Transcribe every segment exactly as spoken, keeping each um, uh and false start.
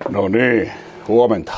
No niin, huomenta.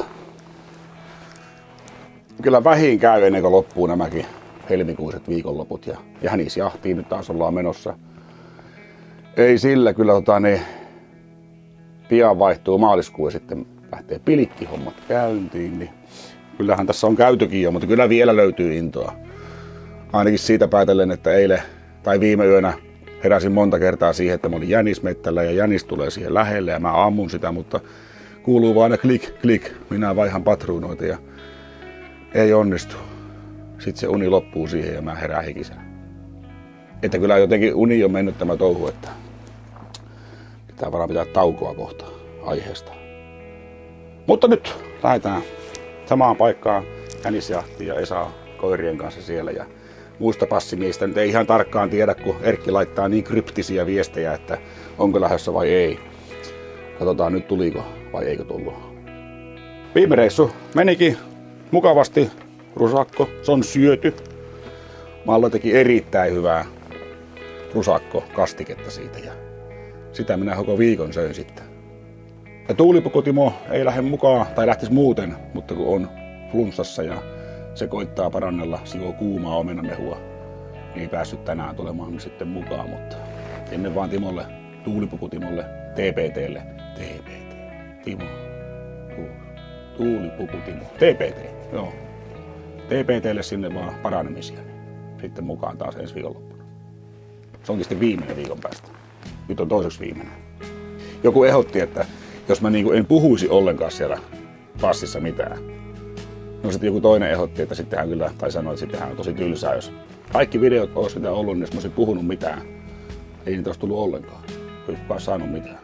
Kyllä vähin käy ennen kuin loppuu nämäkin helmikuiset viikonloput ja jänisjahtiin nyt taas ollaan menossa. Ei sillä kyllä tota niin, pian vaihtuu maaliskuu ja sitten lähtee pilkkihommat käyntiin. Niin kyllähän tässä on käytykin jo, mutta kyllä vielä löytyy intoa. Ainakin siitä päätellen, että eilen tai viime yönä heräsin monta kertaa siihen, että mä olin jänismettällä ja jänis tulee siihen lähelle ja mä ammun sitä, mutta kuuluu vaan aina klik, klik. Minä vaihan patruunoita ja ei onnistu. Sitten se uni loppuu siihen ja mä herään hikisenä. Että kyllä jotenkin uni on mennyt tämä touhu, että pitää varmaan pitää taukoa kohta aiheesta. Mutta nyt lähdetään samaan paikkaan jänisjahtiin ja Esa koirien kanssa siellä. Ja muista passimiehistä nyt ei ihan tarkkaan tiedä, kun Erkki laittaa niin kryptisiä viestejä, että onko lähdössä vai ei. Katsotaan nyt tuliko vai eikö tullut. Viime reissu menikin mukavasti. Rusakko, se on syöty. Malla teki erittäin hyvää rusakko-kastiketta siitä ja sitä minä koko viikon söin sitten. Ja tuulipukutimo ei lähde mukaan, tai lähtisi muuten, mutta kun on flunssassa ja se koittaa parannella siko kuumaa omenamehua, niin ei päässyt tänään tulemaan sitten mukaan, mutta ennen vaan Timolle, tuulipukutimolle, T P T:lle, T P T, Timo, tuulipukutimo, T P T, joo. T P T:lle sinne vaan paranemisia, niin sitten mukaan taas ensi viikonloppuna. Se onkin sitten viimeinen viikon päästä. Nyt on toiseksi viimeinen. Joku ehdotti, että jos mä niinku en puhuisi ollenkaan siellä passissa mitään. No sitten joku toinen ehdotti, että sittenhän kyllä, tai sanoi, että sittenhän on tosi tylsää, jos kaikki videot olisi mitä ollut, niin jos mä olisin puhunut mitään, ei niitä olisi tullut ollenkaan. Ei kukaan saanut mitään.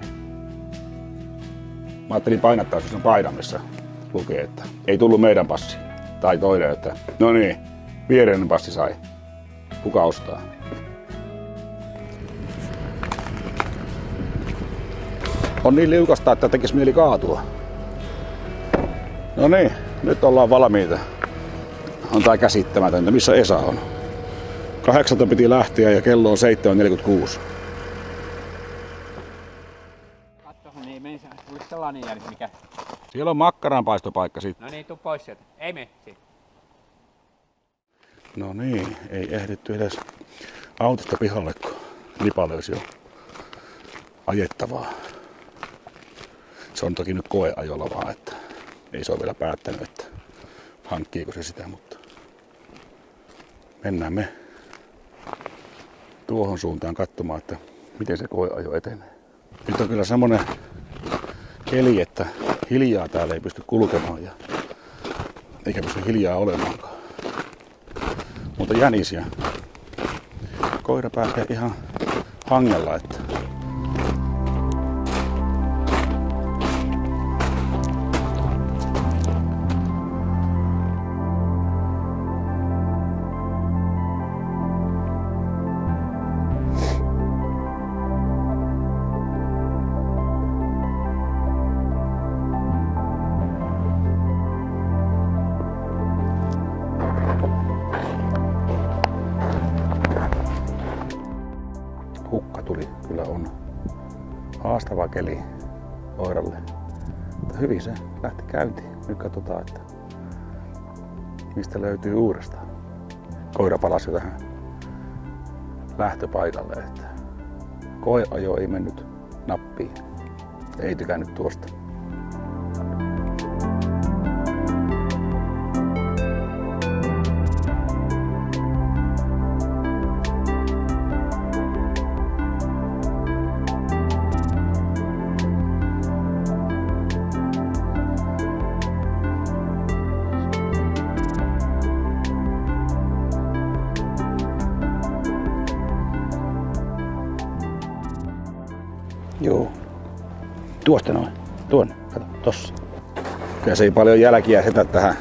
Mä ajattelin painattaa sen paidan, missä lukee, että ei tullut meidän passi. Tai toinen, että no niin, viereinen passi sai. Kuka ostaa? On niin liukasta, että tekisi mieli kaatua. No niin, nyt ollaan valmiita. On tää käsittämätöntä. Missä Esa on? Kahdeksalta piti lähteä ja kello on seitsemän neljäkymmentäkuusi. Katsohan, niin meni tulisi sellainen jälki, mikä... Siellä on makkaranpaistopaikka sitten. No niin, tuu pois sieltä. Ei mene siitä. No niin, ei ehditty edes autosta pihalle, kun lipa löysi jo ajettavaa. Se on toki nyt koeajolla vaan, että ei se ole vielä päättänyt, että hankkiiko se sitä, mutta mennään me tuohon suuntaan katsomaan, että miten se koeajo etenee. Nyt on kyllä semmonen keli, että hiljaa täällä ei pysty kulkemaan ja eikä pysty hiljaa olemaankaan. Mutta jänis ja koira pääsee ihan hangella, että hukka tuli, kyllä on haastava keli koiralle. Mutta hyvin se lähti käyntiin. Nyt katsotaan, että mistä löytyy uudestaan. Koira palasi jo tähän lähtöpaikalle, että koeajo ei mennyt nappiin. Ei tykännyt tuosta. Joo. Tuosta noin. Tuonne. Kato, tossa. Kyllä se ei paljon jälkiä setä tähän.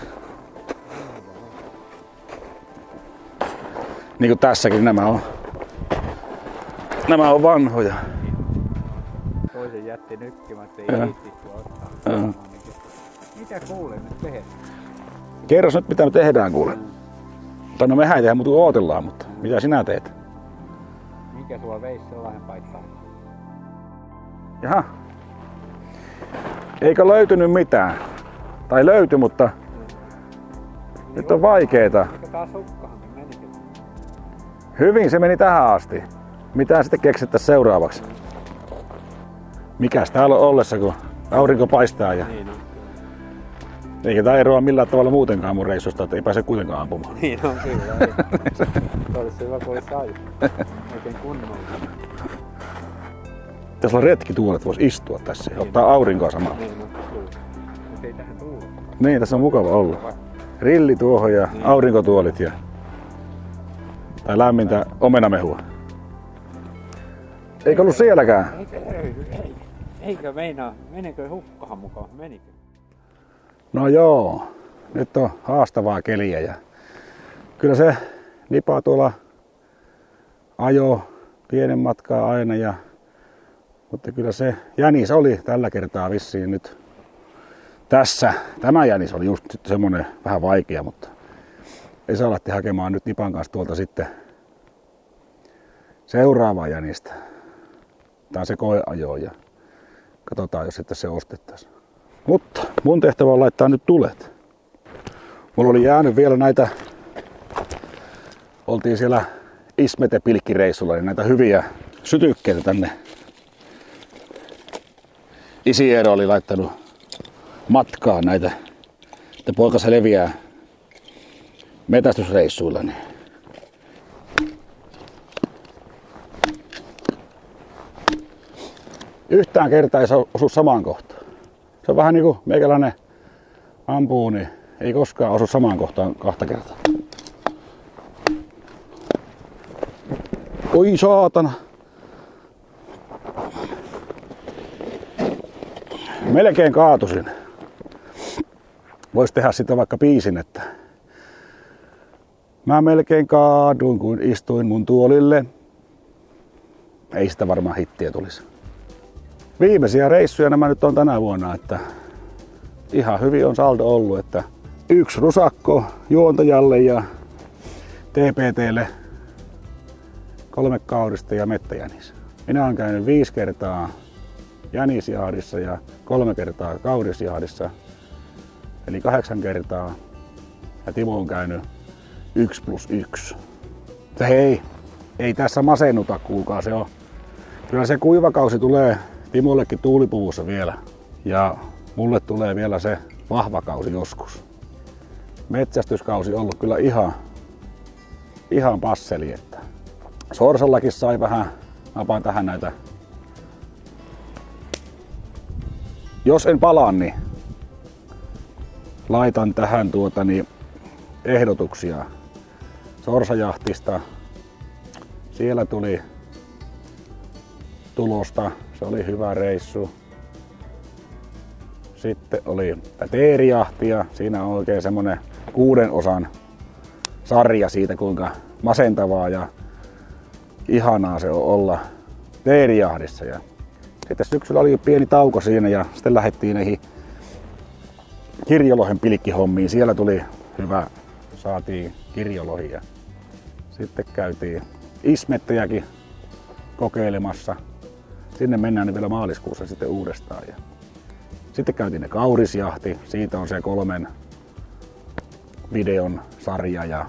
Niin kuin tässäkin nämä on. Nämä on vanhoja. Toisen jätti nykkimättä, ei viittis ottaa. Mitä kuulee nyt tehdään? Kerros nyt mitä me tehdään kuule. Tai no mehän ei tehdä, mutta ootellaan, mutta mitä sinä teet? Mikä sua veisi sellainen paikkaan? Jaha. Eikö löytynyt mitään? Tai löytyi, mutta niin nyt on vaikeeta. Eikö taas hukkahan, niin menikö? Hyvin se meni tähän asti. Mitä sitten keksittäisiin seuraavaksi? Mikäs täällä on ollessa, kun aurinko paistaa ja... Niin on. Eikä tää eroa millään tavalla muutenkaan mun reissusta, että ei pääse kuitenkaan ampumaan. Niin on kyllä, ei. Se olisi hyvä, kun olisi aju. Oikein kunnolla. Tässä on retki tuolla, että voisi istua tässä ja ottaa aurinkoa samalla. Niin on, kyllä. Mutta ei tähän tuulla. Niin, tässä on mukava olla. Rilli tuohon ja niin. Aurinkotuolit ja... Tai lämmintä omenamehua. Eikö ollut sielläkään? Eikö löydy? Ei. Eikö meinaa? Menikö hukkahan mukaan? Menikö? No joo, nyt on haastavaa keliä ja kyllä se Nipa tuolla ajo pienen matkaa aina ja mutta kyllä se jänis oli tällä kertaa vissiin nyt tässä. Tämä jänis oli just semmonen vähän vaikea, mutta ei saa lähteä hakemaan nyt Nipan kanssa tuolta sitten seuraavaa jänistä. Tää on se koeajo ja katsotaan jos sitten se ostettaisiin. Mutta mun tehtävä on laittaa nyt tulet. Mulla oli jäänyt vielä näitä, oltiin siellä Ismete-pilkkireissulla, niin näitä hyviä sytykkeitä tänne. Isi Eero oli laittanut matkaan näitä, että poika se leviää metästysreissuilla. Niin. Yhtään kertaa ei osu samaan kohtaan. Se on vähän niinku meikäläinen ampuu, niin ei koskaan osu samaan kohtaan kahta kertaa. Oi saatana! Melkein kaatusin. Vois tehdä sitä vaikka biisin, että mä melkein kaaduin, kun istuin mun tuolille. Ei sitä varmaan hittiä tulisi. Viimeisiä reissuja nämä nyt on tänä vuonna, että ihan hyvin on saldo ollut, että yksi rusakko juontajalle ja T P T:lle kolme kaurista ja mettäjänis. Minä olen käynyt viisi kertaa jänisjahdissa ja kolme kertaa kaurisjahdissa, eli kahdeksan kertaa. Ja Timo on käynyt yksi plus yksi. Mutta hei, ei tässä masennuta kuulkaa, se on. Kyllä se kuivakausi tulee Timollekin tuulipuvussa vielä. Ja mulle tulee vielä se vahva kausi joskus. Metsästyskausi on ollut kyllä ihan, ihan passeli. Että Sorsallakin sai vähän, napaan tähän näitä. Jos en palaa, niin laitan tähän tuota, niin ehdotuksia Sorsajahtista. Siellä tuli tulosta, se oli hyvä reissu. Sitten oli teerijahtia, siinä on oikein semmonen kuuden osan sarja siitä kuinka masentavaa ja ihanaa se on olla teerijahdissa. Ja sitten syksyllä oli pieni tauko siinä ja sitten lähdettiin näihin kirjolohen pilkkihommiin. Siellä tuli hyvä, saatiin kirjolohia. Sitten käytiin Ismettejäkin kokeilemassa. Sinne mennään niin vielä maaliskuussa sitten uudestaan. Ja sitten käytiin ne kaurisjahti. Siitä on se kolmen videon sarja. Ja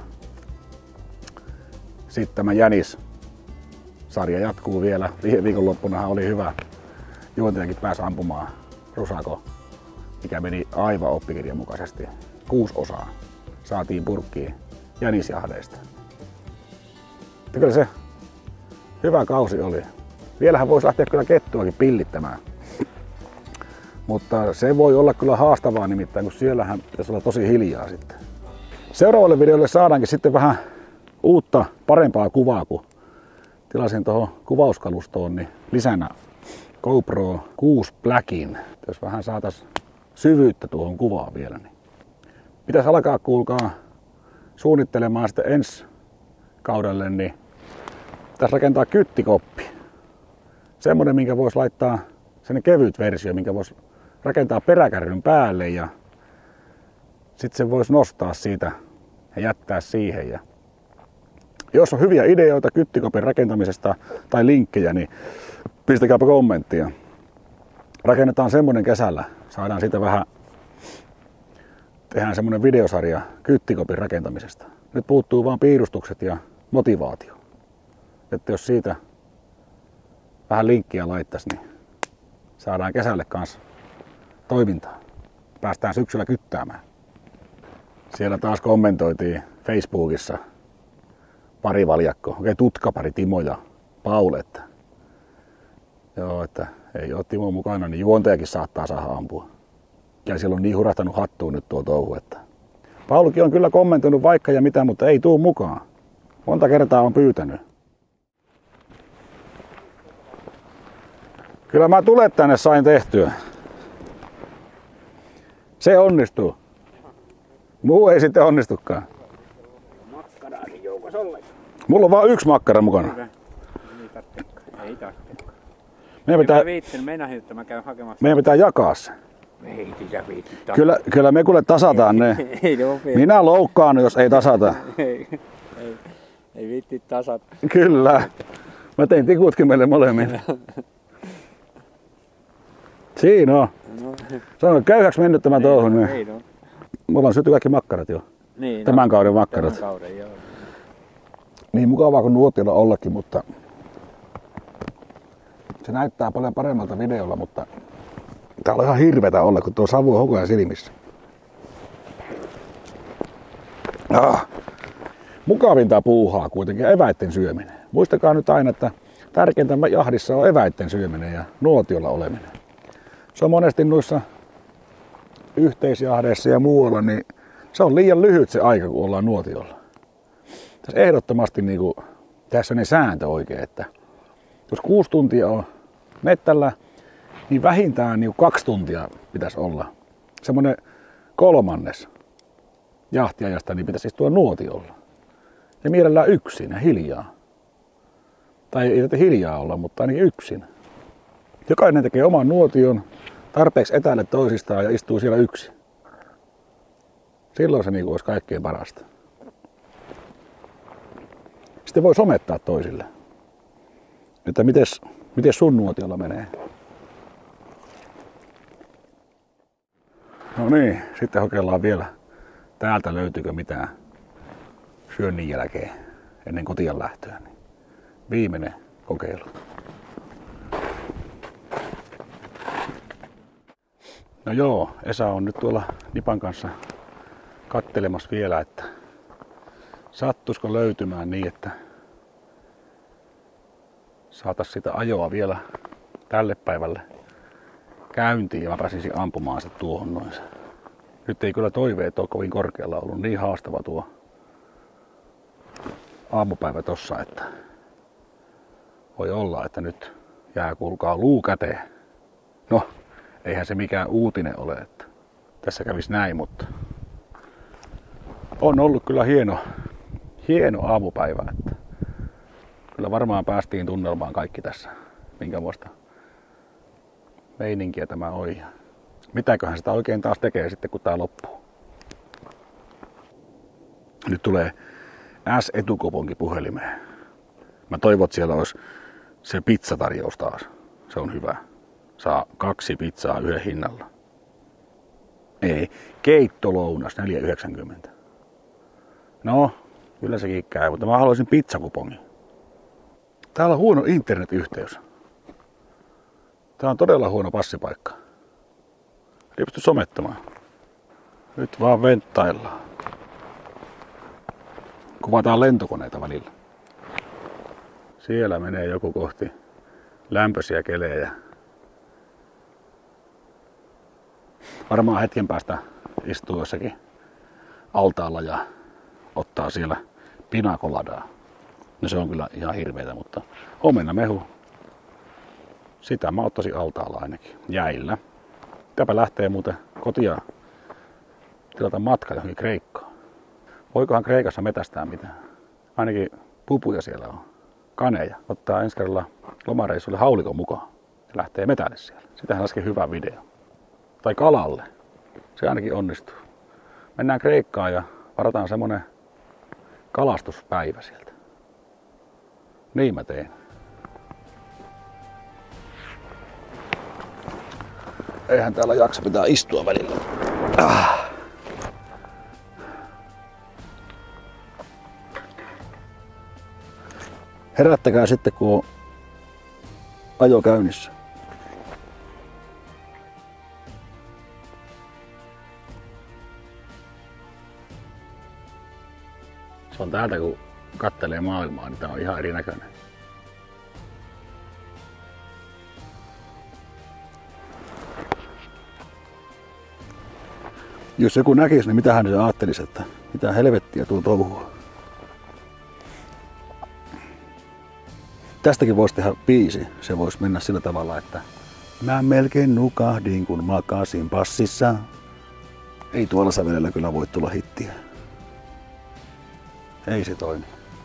sitten tämä jänis-sarja jatkuu vielä. Viikonloppunahan oli hyvä. Juontajakin pääsi ampumaan rusako, mikä meni aivan oppikirjan mukaisesti. Kuusi osaa saatiin purkkiin jänisjahdeista. Ja kyllä se hyvä kausi oli. Vielähän voisi lähteä kyllä kettuakin pillittämään. Mutta se voi olla kyllä haastavaa nimittäin, kun siellähän pitäisi olla tosi hiljaa sitten. Seuraavalle videolle saadaankin sitten vähän uutta, parempaa kuvaa, kun tilasin tuohon kuvauskalustoon niin lisänä GoPro kuusi Blackin. Jos vähän saatais syvyyttä tuohon kuvaan vielä, niin pitäisi alkaa kuulkaa suunnittelemaan sitten ensi kaudelle, niin pitäisi rakentaa kyttikoppi. Semmonen, minkä voisi laittaa sen kevyt versio, minkä voisi rakentaa peräkärryn päälle ja sitten se voisi nostaa siitä ja jättää siihen. Ja jos on hyviä ideoita kyttikopin rakentamisesta tai linkkejä, niin pistäkääpä kommenttia. rakennetaan semmonen kesällä, saadaan siitä vähän, tehdään semmonen videosarja kyttikopin rakentamisesta. Nyt puuttuu vaan piirustukset ja motivaatio. Että jos siitä vähän linkkiä laittaisi, niin saadaan kesälle kanssa toimintaa. Päästään syksyllä kyttäämään. Siellä taas kommentoitiin Facebookissa pari valjakko, okei tutkapari Timo ja Paul, että joo, että ei ole Timo mukana, niin juontajakin saattaa saada ampua. Ja siellä on niin hurahtanut hattuun nyt tuo touhu, että Paulukin on kyllä kommentoinut vaikka ja mitä, mutta ei tuu mukaan. Monta kertaa on pyytänyt. Kyllä mä tulet tänne sain tehtyä. Se onnistuu. Muu ei sitten onnistukaan. Makkaraakin joukossa ollenkaan. Mulla on vaan yksi makkara mukana. Hyvä. Ei tarvitsekaan. Ei tarvitsekaan. Meidän pitää, Mä viittin, meinasin, että mä käyn hakemassa. meidän pitää jakaa se. Ei sitä viitti. Kyllä, kyllä me kuule tasataan ne. Ei nopea. Minä loukkaan, jos ei tasata. Ei, ei, ei viitti tasata. Kyllä. Mä tein tikutkin meille molemmille. Siinä on. No, Se on köyhäksi mennyt tämä touhu. no, Niin. ei no. Mulla on syöty kaikki makkarat jo. Niin, Tämän no, kauden makkarat. Tämän kauden, joo. Niin mukavaa kuin nuotiolla ollakin, mutta se näyttää paljon paremmalta videolla, mutta tää on ihan hirvetä olla, kun tuo savu on koko ajan silmissä. Ah. Mukavinta puuhaa kuitenkin eväitten syöminen. Muistakaa nyt aina, että tärkeintä jahdissa on eväitten syöminen ja nuotiolla oleminen. Se on monesti noissa yhteisjahdeissa ja muualla, niin se on liian lyhyt se aika, kun ollaan nuotiolla. Tässä ehdottomasti niin kuin, tässä ne sääntö oikein, että jos kuusi tuntia on mettällä, niin vähintään niin kaksi tuntia pitäisi olla. Semmoinen kolmannes jahtiajasta niin pitäisi istua nuotiolla. Ja mielellään yksin ja hiljaa. Tai ei tätä hiljaa olla, mutta ainakin yksin. Jokainen tekee oman nuotion tarpeeksi etäälle toisistaan ja istuu siellä yksin. Silloin se niin kuin olisi kaikkein parasta. Sitten voi somettaa toisille. Että mites, mites sun nuotiolla menee? No niin, sitten kokeillaan vielä. Täältä löytyykö mitään syönnin jälkeen ennen kotiin lähtöä. Niin viimeinen kokeilu. No joo, Esa on nyt tuolla Nipan kanssa kattelemassa vielä, että sattuisiko löytymään niin, että saatais sitä ajoa vielä tälle päivälle käyntiin ja mä pääsisin ampumaan se tuohon noin. Nyt ei kyllä toiveet ole kovin korkealla ollut, niin haastava tuo aamupäivä tossa, että voi olla, että nyt jää kuulkaa luu käteen. No, eihän se mikään uutinen ole, että tässä kävisi näin, mutta on ollut kyllä hieno, hieno aamupäivä, että kyllä varmaan päästiin tunnelmaan kaikki tässä, minkä muista meininkiä tämä on. Mitäköhän sitä oikein taas tekee sitten, kun tää loppuu. Nyt tulee S-etukoponki puhelimeen. Mä toivon, että siellä olisi se pizzatarjous taas. Se on hyvä. Saa kaksi pizzaa yhden hinnalla. Ei, keittolounas neljä yhdeksänkymmentä. No, kyllä sekin käy, mutta mä haluaisin pizzakupongin. Täällä on huono internetyhteys. Tää on todella huono passipaikka. Ei pysty somettamaan. Nyt vaan venttaillaan. Kuvataan lentokoneita välillä. Siellä menee joku kohti lämpöisiä kelejä. Varmaan hetken päästä istuu jossakin altaalla ja ottaa siellä pinakoladaa. No se on kyllä ihan hirveetä, mutta omenamehu. Sitä mä ottaisin altaalla ainakin. Jäillä. Täpä lähtee muuten kotia tilata matka johonkin Kreikkaan. Voikohan Kreikassa metästää mitään? Ainakin pupuja siellä on. Kaneja. Ottaa ensi kerralla lomareissulle haulikon mukaan. Ja lähtee metälle siellä. Sitähän laskee hyvä video. Tai kalalle. Se ainakin onnistuu. Mennään Kreikkaan ja varataan semmonen kalastuspäivä sieltä. Niin mä teen. Eihän täällä jaksa, pitää istua välillä. Ah. Herättäkää sitten, kun on ajo käynnissä. Se on täältä, kun kattelee maailmaa, niin tää on ihan erinäköinen. Jos joku näkisi, niin mitähän se ajattelisi, että mitä helvettiä tuo touhua. Tästäkin voisi tehdä biisi. Se voisi mennä sillä tavalla, että mä melkein nukahdin, kun makasin passissa. Ei tuolla sävelellä kyllä voi tulla hittiä. Ei se toimi.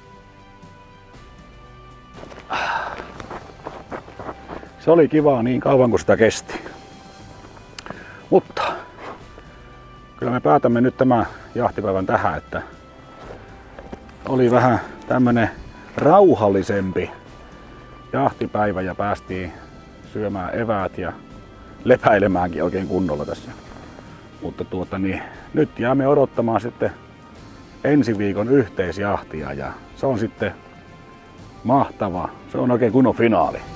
Se oli kivaa niin kauan kuin sitä kesti. Mutta kyllä me päätämme nyt tämän jahtipäivän tähän, että oli vähän tämmönen rauhallisempi jahtipäivä ja päästiin syömään eväät ja lepäilemäänkin oikein kunnolla tässä. Mutta tuota niin, nyt jäämme odottamaan sitten ensi viikon yhteisjahtia ja se on sitten mahtava. Se on oikein kunnon finaali.